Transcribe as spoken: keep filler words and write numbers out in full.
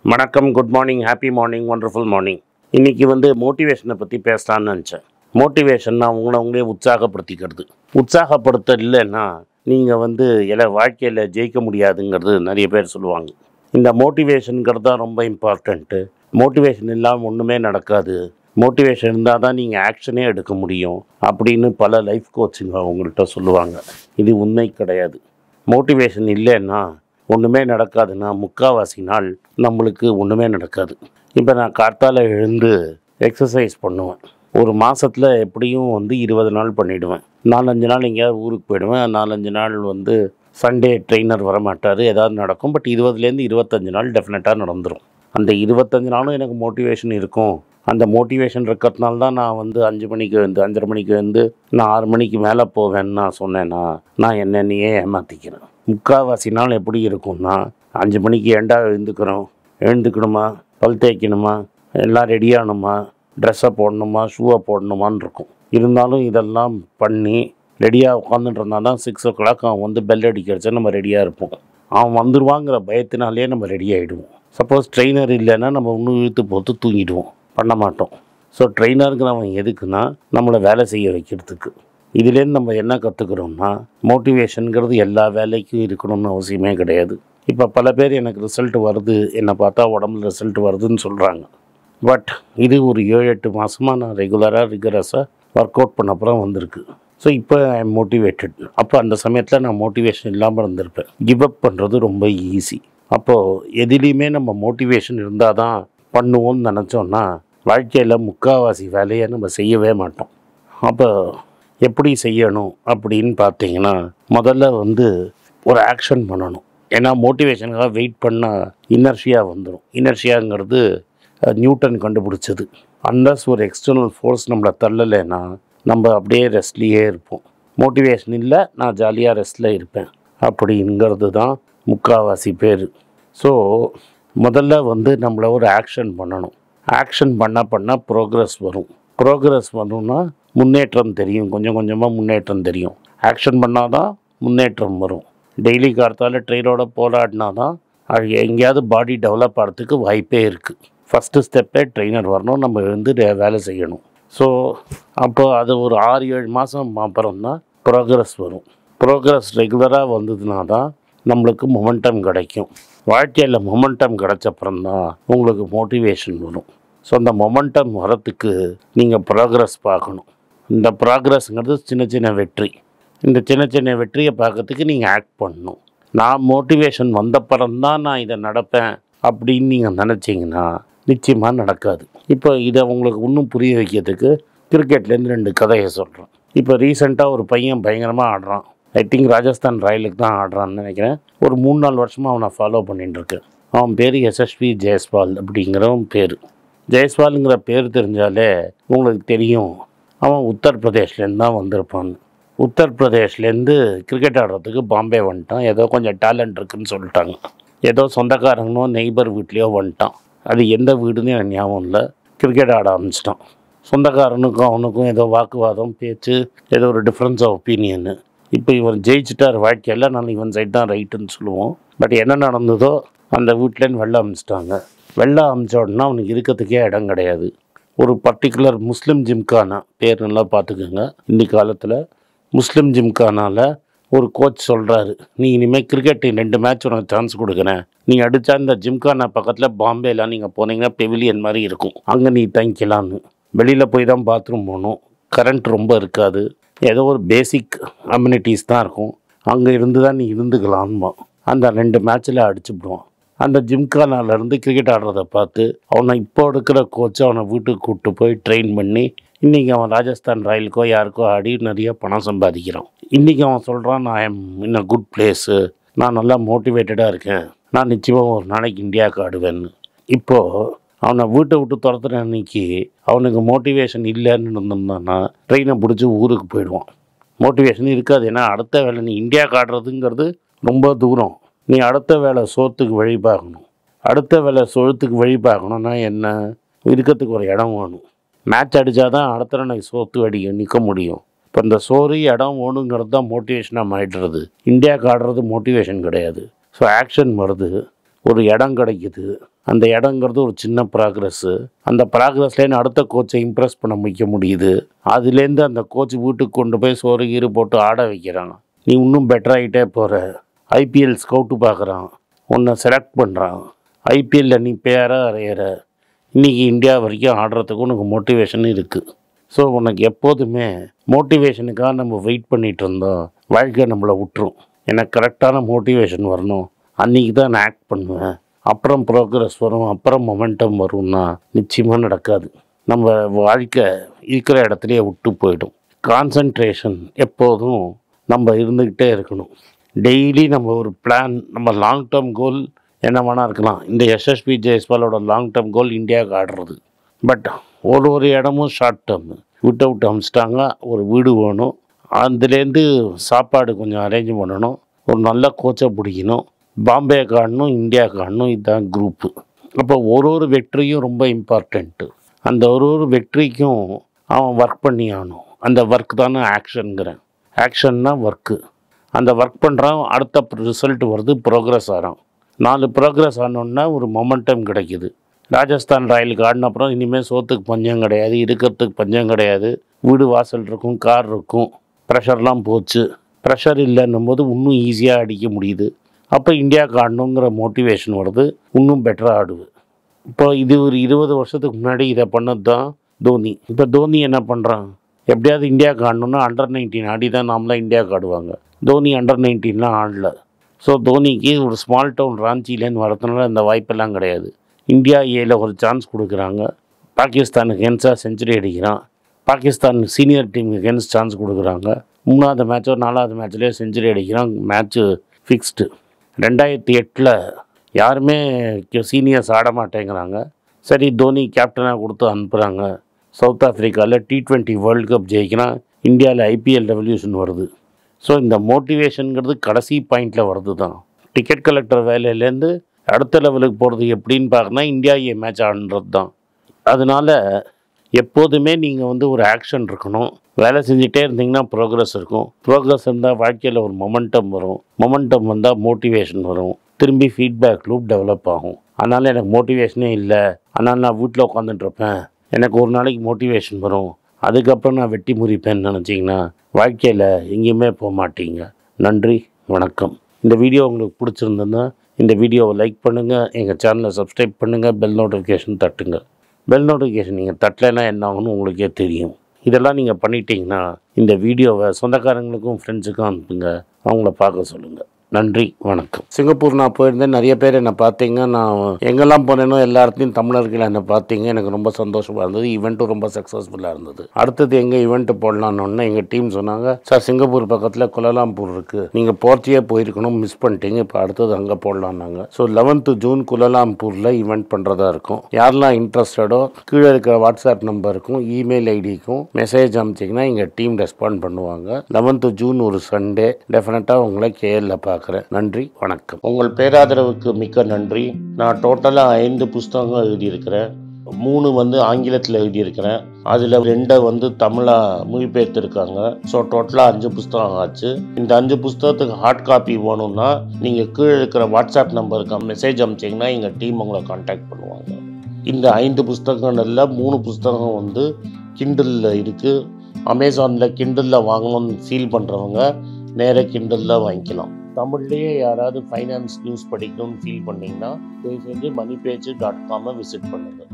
வணக்கம், good morning, happy morning, wonderful morning. இன்றைக்கி வந்து மோட்டிவேஷனை பற்றி பேசலான்னு நினச்சேன். மோட்டிவேஷன்னா உங்களை உங்களே உற்சாகப்படுத்திக்கிறது. உற்சாகப்படுத்த இல்லைன்னா நீங்கள் வந்து எல்லா வாழ்க்கையில் ஜெயிக்க முடியாதுங்கிறது நிறைய பேர் சொல்லுவாங்க. இந்த மோட்டிவேஷனுங்கிறது தான் ரொம்ப இம்பார்ட்டண்ட்டு. மோட்டிவேஷன் இல்லாமல் ஒன்றுமே நடக்காது. மோட்டிவேஷன் இருந்தால் தான் நீங்கள் ஆக்ஷனே எடுக்க முடியும் அப்படின்னு பல லைஃப் கோச்சிங்க அவங்கள்ட்ட சொல்லுவாங்க. இது உண்மை கிடையாது. மோட்டிவேஷன் இல்லைன்னா ஒன்றுமே நடக்காதுன்னா முக்கால்வாசி நாள் நம்மளுக்கு ஒன்றுமே நடக்காது. இப்போ நான் கார்த்தால எழுந்து எக்ஸசைஸ் பண்ணுவேன். ஒரு மாதத்தில் எப்படியும் வந்து இருபது நாள் பண்ணிவிடுவேன். நாலஞ்சு நாள் எங்கேயாவது ஊருக்கு போயிடுவேன். நாலஞ்சு நாள் வந்து சண்டே ட்ரெயினர் வரமாட்டார், ஏதாவது நடக்கும். பட் இருபதுலேருந்து இருபத்தஞ்சி நாள் டெஃபினட்டாக நடந்துடும். அந்த இருபத்தஞ்சி நாளும் எனக்கு மோட்டிவேஷன் இருக்கும். அந்த மோட்டிவேஷன் இருக்கிறதுனால தான் நான் வந்து அஞ்சு மணிக்கு வந்து அஞ்சரை மணிக்கு வந்து நான் ஆறு மணிக்கு மேலே போவேன்னு நான் சொன்னேன்னா நான் என்னென்னையே ஏமாற்றிக்கிறேன். முக்கால்வாசி நாள் எப்படி இருக்கும்னா, அஞ்சு மணிக்கு ஏண்டா எழுந்துக்கிறோம், எழுந்துக்கணுமா, பல் தேய்க்கணுமா, எல்லாம் ரெடியாகணுமா, ட்ரெஸ்ஸை போடணுமா, ஷூவை போடணுமான்னு இருக்கும். இருந்தாலும் இதெல்லாம் பண்ணி ரெடியாக உட்காந்துட்டு இருந்தால் தான் சிக்ஸ் ஓ கிளாக் அவன் வந்து பெல் அடிக்கிறச்சா நம்ம ரெடியாக இருப்போம். அவன் வந்துடுவாங்கிற பயத்தினாலே நம்ம ரெடி ஆகிடுவோம். சப்போஸ் ட்ரெயினர் இல்லைன்னா நம்ம இன்னும் இழுத்து போட்டு தூங்கிடுவோம், பண்ண மாட்டோம். ஸோ ட்ரெயினருங்கிறவன் எதுக்குன்னா நம்மளை வேலை செய்ய வைக்கிறதுக்கு. இதுலேருந்து நம்ம என்ன கற்றுக்குறோம்னா, மோட்டிவேஷனுங்கிறது எல்லா வேலைக்கும் இருக்கணும்னு அவசியமே கிடையாது. இப்போ பல பேர் எனக்கு ரிசல்ட் வருது, என்னை பார்த்தா உடம்புல ரிசல்ட் வருதுன்னு சொல்கிறாங்க. பட் இது ஒரு ஏழு எட்டு மாதமாக நான் ரெகுலராக ரிகரஸாக ஒர்க் அவுட் பண்ண அப்புறம் வந்திருக்கு. ஸோ இப்போ ஐ எம் மோட்டிவேட்டட். அப்போ அந்த சமயத்தில் நான் மோட்டிவேஷன் இல்லாமல் இருந்திருப்பேன். கிவ் அப் பண்ணுறது ரொம்ப ஈஸி. அப்போது எதுலேயுமே நம்ம மோட்டிவேஷன் இருந்தால் தான் பண்ணுவோம்னு நினச்சோன்னா வாழ்க்கையில் முக்கால்வாசி வேலையை நம்ம செய்யவே மாட்டோம். அப்போ எப்படி செய்யணும் அப்படின்னு பார்த்தீங்கன்னா, முதல்ல வந்து ஒரு ஆக்ஷன் பண்ணணும். ஏன்னா மோட்டிவேஷனுக்காக வெயிட் பண்ணால் இனர்ஷியா வந்துடும். இனர்ஷியாங்கிறது நியூட்டன் கண்டுபிடிச்சது. அன்லஸ் ஒரு எக்ஸ்டர்னல் ஃபோர்ஸ் நம்மளை தள்ளலைன்னா நம்ம அப்படியே ரெஸ்ட்லேயே இருப்போம். மோட்டிவேஷன் இல்லை, நான் ஜாலியாக ரெஸ்ட்டில் இருப்பேன் அப்படிங்கிறது தான் முக்கால்வாசி பேர். ஸோ முதல்ல வந்து நம்மளை ஒரு ஆக்ஷன் பண்ணணும். ஆக்ஷன் பண்ண பண்ணால் ப்ரோக்ரஸ் வரும். ப்ரோக்ரஸ் வரணும்னா முன்னேற்றம் தெரியும், கொஞ்சம் கொஞ்சமாக முன்னேற்றம் தெரியும். ஆக்ஷன் பண்ணால் தான் முன்னேற்றம் வரும். டெய்லி கார்த்தால ட்ரெயினோட போராடினா தான் அது எங்கேயாவது பாடி டெவலப் ஆகிறதுக்கு வாய்ப்பே இருக்குது. ஃபஸ்ட்டு ஸ்டெப்பே ட்ரெயினர் வரணும், நம்ம வந்து வேலை செய்யணும். ஸோ அப்போ அது ஒரு ஆறு ஏழு மாதம் அப்புறம் தான் ப்ரோக்ரஸ் வரும். ப்ரோக்ரஸ் ரெகுலராக வந்ததுனா தான் நம்மளுக்கு மொமெண்டம் கிடைக்கும். வாழ்க்கையில் மொமெண்டம் கிடச்சப்புறம் தான் உங்களுக்கு மோட்டிவேஷன் வரும். ஸோ அந்த மொமெண்டம் வரத்துக்கு நீங்கள் ப்ராக்ரஸ் பார்க்கணும். இந்த ப்ராக்ரஸ்ங்கிறது சின்ன சின்ன வெற்றி. இந்த சின்ன சின்ன வெற்றியை பார்க்கறதுக்கு நீங்கள் ஆக்ட் பண்ணணும். நான் மோட்டிவேஷன் வந்தப்புறம் தான் நான் இதை நடப்பேன் அப்படின்னு நீங்கள் நினச்சிங்கன்னா நிச்சயமாக நடக்காது. இப்போ இதை உங்களுக்கு இன்னும் புரிய வைக்கிறதுக்கு கிரிக்கெட்லேருந்து ரெண்டு கதையை சொல்கிறேன். இப்போ ரீசெண்டாக ஒரு பையன் பயங்கரமாக ஆடுறான். ஐ திங்க் ராஜஸ்தான் ராயலுக்கு தான் ஆடுறான்னு நினைக்கிறேன். ஒரு மூணு நாலு வருஷமாக அவனை ஃபாலோ பண்ணிட்டுருக்கேன். அவன் பேர் எஸ்எஸ்வி ஜெயஸ்வால் அப்படிங்கிறவன் பேர். ஜெயஸ்வாலுங்கிற பேர் தெரிஞ்சாலே உங்களுக்கு தெரியும் அவன் உத்தரப்பிரதேஷ்லேருந்து தான் வந்திருப்பான். உத்தரப்பிரதேஷ்லேருந்து கிரிக்கெட் ஆடுறதுக்கு பாம்பே வந்துட்டான். ஏதோ கொஞ்சம் டேலண்ட் இருக்குதுன்னு சொல்லிட்டாங்க. ஏதோ சொந்தக்காரங்கனோ நெய்பர் வீட்லேயோ வந்துட்டான். அது எந்த வீடுன்னு எனக்கு ஞாபகம் இல்லை. கிரிக்கெட் ஆட ஆரம்பிச்சிட்டான். சொந்தக்காரனுக்கும் அவனுக்கும் ஏதோ வாக்குவாதம், பேச்சு, ஏதோ ஒரு டிஃப்ரென்ஸ் ஆஃப் ஒப்பீனியன்னு. இப்போ இவன் ஜெயிச்சிட்டார் வாழ்க்கையில், நான் இவன் சைட் தான் ரைட்டுன்னு சொல்லுவோம். பட் என்ன நடந்ததோ அந்த வீட்டிலேருந்து வெளில அமிச்சிட்டாங்க. வெளில அமிச்ச உடனே அவனுக்கு இருக்கிறதுக்கே இடம் கிடையாது. ஒரு பர்டிகுலர் முஸ்லீம் ஜிம்கானா, பேர் நல்லா பார்த்துக்கோங்க. இன்னைக்கு காலத்தில் முஸ்லீம் ஜிம்கானாவில் ஒரு கோச் சொல்கிறாரு, நீ இனிமேல் கிரிக்கெட் ரெண்டு மேட்ச் உனக்கு சான்ஸ் கொடுக்குறேன். நீ அடித்தா இந்த ஜிம்கானா பக்கத்தில் பாம்பேலாம் நீங்கள் போனீங்கன்னா பெவிலியன் மாதிரி இருக்கும், அங்கே நீ தங்கிக்கலான்னு. வெளியில் போய் தான் பாத்ரூம் போகணும். கரண்ட் ரொம்ப இருக்காது, ஏதோ ஒரு பேசிக் அம்யூனிட்டிஸ் தான் இருக்கும். அங்கே இருந்து தான் நீ இருந்துக்கலான்மா. அந்த ரெண்டு மேட்ச்சில் அடிச்சுவிடுவான். அந்த ஜிம்கானாலேருந்து கிரிக்கெட் ஆடுறதை பார்த்து அவனை இப்போ எடுக்கிற கோச்சை அவனை வீட்டுக்கு கூப்பிட்டு போய் ட்ரெயின் பண்ணி இன்றைக்கி அவன் ராஜஸ்தான் ராயலுக்கோ யாருக்கோ ஆடி நிறைய பணம் சம்பாதிக்கிறான். இன்றைக்கி அவன் சொல்கிறான், நான் am in a good place, நான் நல்லா மோட்டிவேட்டடாக இருக்கேன், நான் நிச்சயமாக ஒரு நாளைக்கு இந்தியாவுக்கு ஆடுவேன்னு. இப்போது அவனை வீட்டை விட்டு துரத்துற அன்னைக்கு அவனுக்கு மோட்டிவேஷன் இல்லைன்னு இருந்தோம்னா ட்ரெயினை பிடிச்சி ஊருக்கு போயிடுவான். மோட்டிவேஷன் இருக்காது. ஏன்னா அடுத்த வேலை நீ இந்தியாவுக்கு ஆடுறதுங்கிறது ரொம்ப தூரம். நீ அடுத்த வேலை சோத்துக்கு வழி பார்க்கணும். அடுத்த வேலை சோத்துக்கு வழி பார்க்கணுன்னா என்ன, இருக்கிறதுக்கு ஒரு இடம் வேணும். மேட்ச் அடித்தா தான் அடுத்த நாளைக்கு சோத்து அடி நிற்க முடியும். இப்போ இந்த சோறு இடம் வேணுங்கிறது தான் மோட்டிவேஷனாக மாறிடுறது. இந்தியாவுக்கு ஆடுறது மோட்டிவேஷன் கிடையாது. ஸோ ஆக்ஷன் வருது. ஒரு இடம் கிடைக்குது. அந்த இடங்கிறது ஒரு சின்ன ப்ராக்ரஸ்ஸு. அந்த ப்ராக்ரஸ்லேருந்து அடுத்த கோச்சை இம்ப்ரெஸ் பண்ண வைக்க முடியுது. அதுலேருந்து அந்த கோச் வீட்டுக்கு கொண்டு போய் சோறு கீறு போட்டு ஆட வைக்கிறான். நீ இன்னும் பெட்டராகிட்டே போகிற. ஐபிஎல் ஸ்கவுட்டு பார்க்குறான், உன்னை செலக்ட் பண்ணுறான். ஐபிஎல்லில் நீ பேராக அறையிற. இன்றைக்கி இந்தியா வரைக்கும் ஆடுறதுக்கு உனக்கு மோட்டிவேஷன் இருக்குது. ஸோ உனக்கு எப்போதுமே மோட்டிவேஷனுக்காக நம்ம வெயிட் பண்ணிகிட்டு இருந்தோம், வாழ்க்கை நம்மளை விட்டுரும். எனக்கு கரெக்டான மோட்டிவேஷன் வரணும், அன்றைக்கி தான் நான் ஆக்ட் பண்ணுவேன், அப்புறம் ப்ரோக்ரஸ் வரும், அப்புறம் மொமெண்டம் வரும்னா நிச்சயமாக நடக்காது. நம்ம வாழ்க்கை இருக்கிற இடத்துலையே விட்டு போயிடும். கான்சன்ட்ரேஷன் எப்போதும் நம்ம இருந்துக்கிட்டே இருக்கணும். டெய்லி நம்ம ஒரு பிளான், நம்ம லாங் டேர்ம் கோல் என்ன வேணா இருக்கலாம். இந்த எஸ்எஸ்பி ஜெய்ஸ்வாலோட லாங் டேர்ம் கோல் இந்தியாவுக்கு ஆடுறது. பட் ஒரு ஒரு இடமும் ஷார்ட் டேர்ம். விட்டு விட்டு அமிச்சிட்டாங்க. ஒரு வீடு வேணும், அதுலேருந்து சாப்பாடு கொஞ்சம் அரேஞ்ச் பண்ணணும், ஒரு நல்ல கோச்சை பிடிக்கணும், பாம்பே காடணும், இந்தியா காடணும். இதுதான் குரூப்பு. அப்போ ஒரு ஒரு வெற்றியும் ரொம்ப இம்பார்ட்டண்ட்டு. அந்த ஒரு ஒரு வெற்றிக்கும் அவன் ஒர்க் பண்ணி ஆகணும். அந்த ஒர்க் தானே ஆக்ஷனுங்கிறேன். ஆக்ஷன்னா ஒர்க்கு. அந்த ஒர்க் பண்ணுறான், அடுத்த ரிசல்ட் வருது, ப்ரோக்ரஸ் ஆகிறான். நாலு ப்ரோக்ரஸ் ஆனோன்னா ஒரு மொமெண்டம் கிடைக்கிது. ராஜஸ்தான் ராயலுக்கு ஆடின அப்புறம் இனிமேல் சோத்துக்கு பஞ்சம் கிடையாது, இருக்கிறதுக்கு பஞ்சம் கிடையாது, வீடு வாசல் இருக்கும், கார் இருக்கும், ப்ரெஷர்லாம் போச்சு. ப்ரெஷர் இல்லைன்னும் போது இன்னும் ஈஸியாக அடிக்க முடியுது. அப்போ இந்தியாவுக்கு ஆடணுங்கிற மோட்டிவேஷன் வருது, இன்னும் பெட்டராக ஆடுது. இப்போ இது ஒரு இருபது வருஷத்துக்கு முன்னாடி இதை பண்ணது தான் தோனி. இப்போ தோனி என்ன பண்ணுறான், எப்படியாவது இந்தியாவுக்கு ஆடணுன்னா அண்டர் நைன்டீன் ஆடி தான் நாமளாம் இந்தியாவுக்கு ஆடுவாங்க. தோனி அண்டர் நைன்டீன்லாம் ஆடல. ஸோ தோனிக்கு ஒரு ஸ்மால் டவுன் ராஞ்சிலேருந்து வரதுனால இந்த வாய்ப்பெல்லாம் கிடையாது. இந்தியா ஏல ஒரு சான்ஸ் கொடுக்குறாங்க. பாகிஸ்தானுக்கு எகென்ஸ்டாக செஞ்சுரி அடிக்கிறான். பாகிஸ்தான் சீனியர் டீமுக்கு எகென்ஸ்ட் சான்ஸ் கொடுக்குறாங்க. மூணாவது மேட்சோ நாலாவது மேட்ச்லேயே செஞ்சுரி அடிக்கிறான். Match fixed. ரெண்டாயிரத்தி எட்டில் யாருமே சீனியர்ஸ் ஆட மாட்டேங்கிறாங்க. சரி, தோனி கேப்டனாக கொடுத்து அனுப்புகிறாங்க. சவுத் ஆஃப்ரிக்காவில் டி ட்வெண்ட்டி வேர்ல்டு கப் ஜெயிக்கிறான். இந்தியாவில் ஐபிஎல் ரெவல்யூஷன் வருது. ஸோ இந்த மோட்டிவேஷனுங்கிறது கடைசி பாயிண்டில் வருது தான். டிக்கெட் கலெக்டர் வேலையிலேருந்து அடுத்த லெவலுக்கு போகிறது எப்படின்னு பார்க்கணும், இந்தியா ஏ மேட்ச் ஆடுன்றது தான். அதனால் எப்போதுமே நீங்கள் வந்து ஒரு ஆக்ஷன் இருக்கணும். வேலை செஞ்சுட்டே இருந்தீங்கன்னா ப்ரோக்ரஸ் இருக்கும். ப்ரோக்ரஸ் இருந்தால் வாழ்க்கையில் ஒரு மொமெண்டம் வரும். மொமெண்டம் வந்தால் மோட்டிவேஷன் வரும். திரும்பி ஃபீட்பேக் லூப் டெவலப் ஆகும். அதனால் எனக்கு மோட்டிவேஷனே இல்லை, அதனால் நான் வீட்டில் உட்காந்துட்டுருப்பேன், எனக்கு ஒரு நாளைக்கு மோட்டிவேஷன் வரும், அதுக்கப்புறம் நான் வெட்டி முறிப்பேன்னு நினச்சிங்கன்னா வாழ்க்கையில் எங்கேயுமே போக மாட்டீங்க. நன்றி, வணக்கம். இந்த வீடியோ உங்களுக்கு பிடிச்சிருந்ததுன்னா இந்த வீடியோவை லைக் பண்ணுங்கள், எங்கள் சேனலை சப்ஸ்கிரைப் பண்ணுங்கள், பெல் நோட்டிஃபிகேஷன் தட்டுங்க. பெல் நோட்டிஃபிகேஷன் நீங்கள் தட்டலைன்னா என்ன ஆகும்னு உங்களுக்கே தெரியும். இதெல்லாம் நீங்கள் பண்ணிட்டீங்கன்னா இந்த வீடியோவை சொந்தக்காரங்களுக்கும் ஃப்ரெண்ட்ஸுக்கும் அனுப்புங்க, அவங்கள பார்க்க சொல்லுங்கள். நன்றி, வணக்கம். சிங்கப்பூர் நான் போயிருந்தேன். நிறைய பேர் என்னை பார்த்தீங்க. நான் எங்கெல்லாம் போனேனோ எல்லா இடத்துலையும் தமிழர்கள் என்னை பார்த்தீங்க. எனக்கு ரொம்ப சந்தோஷமாக இருந்தது. ஈவெண்ட்டும் ரொம்ப சக்ஸஸ்ஃபுல்லாக இருந்தது. அடுத்தது எங்கே ஈவெண்ட்டு போடலான்னு எங்கள் டீம் சொன்னாங்க, சார் சிங்கப்பூர் பக்கத்தில் குலாலம்பூர் இருக்குது, நீங்கள் போர்ச்சியே போயிருக்கணும், மிஸ் பண்ணிட்டீங்க, இப்போ அடுத்தது அங்கே போடலான்னாங்க. ஸோ லெவன்த்து ஜூன் குலாலம்பூரில் ஈவெண்ட் பண்ணுறதா இருக்கும். யாரெல்லாம் இன்ட்ரெஸ்டடோ கீழே இருக்கிற வாட்ஸ்அப் நம்பருக்கும் இமெயில் ஐடிக்கும் மெசேஜ் அனுப்பிச்சிங்கன்னா எங்கள் டீம் ரெஸ்பாண்ட் பண்ணுவாங்க. லெவன்த்து ஜூன் ஒரு சண்டே. டெஃபினட்டாக உங்களை கேஎல்ல பார்க்க. நன்றி, வணக்கம். உங்கள் பேராதரவுக்கு மிக்க நன்றி. நான் டோட்டலாக ஐந்து புஸ்தகங்கள் எழுதியிருக்கிறேன். மூணு வந்து ஆங்கிலத்தில் எழுதியிருக்கிறேன். அதில் ரெண்டை வந்து தமிழாக மொழிபெயர்த்திருக்காங்க. ஸோ டோட்டலாக அஞ்சு புஸ்தகம் ஆச்சு. இந்த அஞ்சு புஸ்தகத்துக்கு ஹார்ட் காப்பி வேணும்னா நீங்கள் கீழே இருக்கிற வாட்ஸ்அப் நம்பருக்கு மெசேஜ் அனுப்பிச்சிங்கன்னா எங்கள் டீம் உங்களை கான்டாக்ட் பண்ணுவாங்க. இந்த ஐந்து புஸ்தகங்களில் மூணு புஸ்தகம் வந்து கிண்டலில் இருக்குது. அமேசானில் கிண்டலில் வாங்கணும்னு ஃபீல் பண்ணுறவங்க நேராக கிண்டலில் வாங்கிக்கலாம். தமிழ்லேயே யாராவது ஃபைனான்ஸ் நியூஸ் படிக்கணும்னு ஃபீல் பண்ணிங்கன்னா தயவு செஞ்சு மணி பேச்சு டாட் காமை விசிட் பண்ணுங்கள்.